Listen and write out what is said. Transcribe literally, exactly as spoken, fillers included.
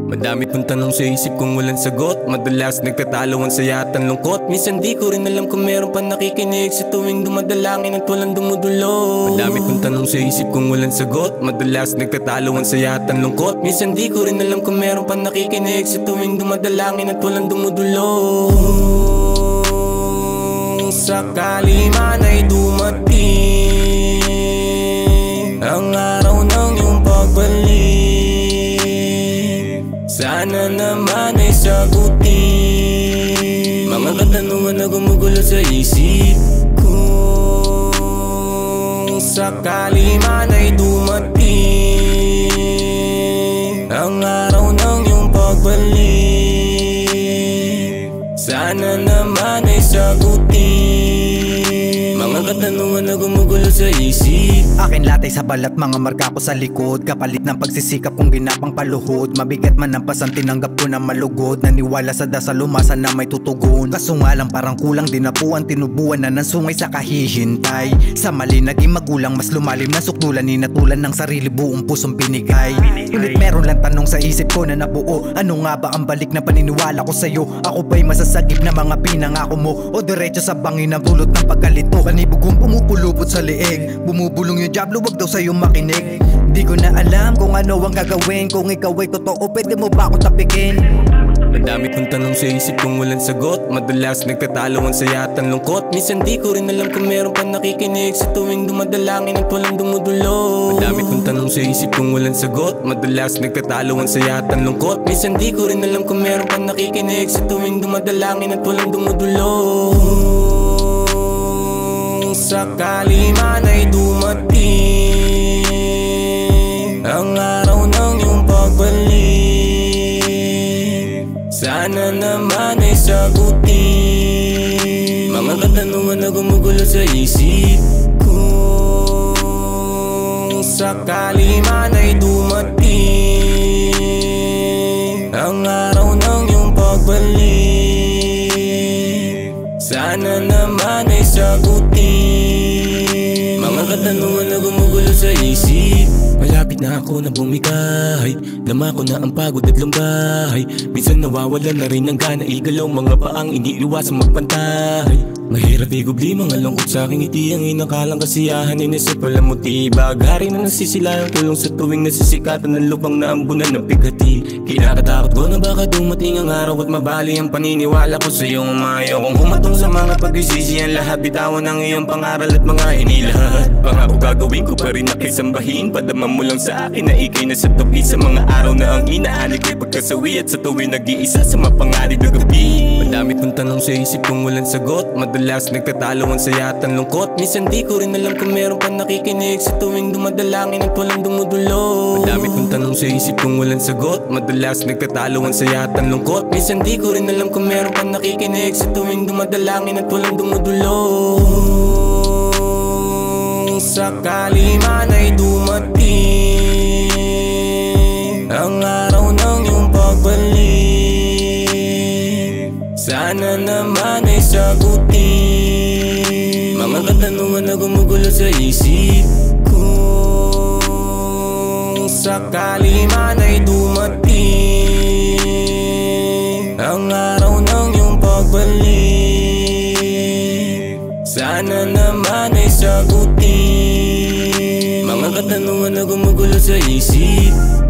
Madami kong tanong sa isip kung walang sagot. Madalas nagtataloan sa yatan lungkot. Minsan di ko rin alam kung meron pa nakikinig sa tuwing dumadalangin at walang dumudulo. Madami kong tanong sa isip kung walang sagot. Madalas nagtataloan sa yatan lungkot. Minsan di ko rin alam kung meron pa nakikinig sa tuwing dumadalangin at walang dumudulo. Kung sakali man ay dumating ang araw ng iyong pagbalik, sana naman ay sagutin mga katanungan na gumugulo sa isip ko. Kung sakali man ay dumating ang araw ng iyong pagbalik, sana naman ay sagutin mga katanungan na gumugulo sa isip. Akin latay sa balat, mga marka ko sa likod, kapalit ng pagsisikap kong ginapang paluhod. Mabigat man ang pasan, tinanggap ko na malugod. Naniwala sa dasal, umasa na may tutugon. Kaso nga lang parang kulang, dinapuan, tinubuan na ng sungay sa kahihintay. Sa mali naging magulang, mas lumalim na sukdulan, ninatulan ng sarili, buong pusong binigay. Ngunit meron lang tanong sa isip ko na nabuo, ano nga ba ang balik na paniniwala ko sa'yo? Ako ba'y masasagip na mga pinangako mo, o diretso sa bangin ang dulot ng pagkalito? Panibugong pumupulupot sa leeg, bumubulong yung Diablo, wag daw sa'yo makinig. Di ko na alam kung ano ang gagawin. Kung ikaw ay totoo, pwede mo ba ako tapikin? Madami kong tanong sa isip kung walang sagot. Madalas nagtataloan sa yatan lungkot. Minsan di ko rin alam kung meron pa nakikinig sa tuwing dumadalangin at walang dumudulo. Madami kong tanong sa isip kung walang sagot. Madalas nagtataloan sa yatan lungkot. Minsan di ko rin alam kung meron pa nakikinig sa tuwing dumadalangin at walang dumudulo. Kung sakali man ay dumating ang araw ng iyong pagbalik, sana naman ay sagutin mga katanungan na gumugulo sa isip ko. Kung sakali man ay dumating ang araw ng iyong pagbalik, sana naman ay sagutin mga katanungan na gumugulo sa isip. Malapit na ako na bumikay, dama ko na ang pagod at lumbay. Minsan nawawala na rin ang gana, igalaw mga paang iniiwasang magpantay. Mahirap igubli mga lungkot sa aking ngiti, ang inakalang kasiyahan inisip walang motiba. Gari na nasisilayang tulong sa tuwing nasisikatan ng lubang na ambunan ng bigati. Kinakatakot ko na baka dumating ang araw at mabali ang paniniwala ko sa iyong umayaw. Kung humatong sa mga pagsisisi ang lahat, bitawan ang iyong pangaral at mga inilahat. Pangako gagawin ko pa rin na kisambahin, padama mo lang sa akin na ikay na sa tabi sa mga araw na ang inaani ko'y pagkasawi at sa tuwing nag-iisa sa mapangarib na gabi. Madami kong tanong sa isip kung walang sagot. Madalas nagtataloan sa yatan lungkot. Minsan di ko rin alam kung meron pa nakikinig sa tuwing dumadalangin at walang dumudulo. Madami kong tanong sa isip kung walang sagot. Madalas nagtataloan sa yatan lungkot. Minsan di ko rin alam kung meron pa nakikinig sa tuwing dumadalangin at walang dumudulo. Kung sakali man ay dumating ang araw ng iyong pagbalik, sana naman ay sagutin mga katanungan na gumugulo sa isip ko. Kung sakali man ay dumating ang araw ng iyong pagbalik, sana naman ay sagutin mga katanungan na gumugulo sa isip.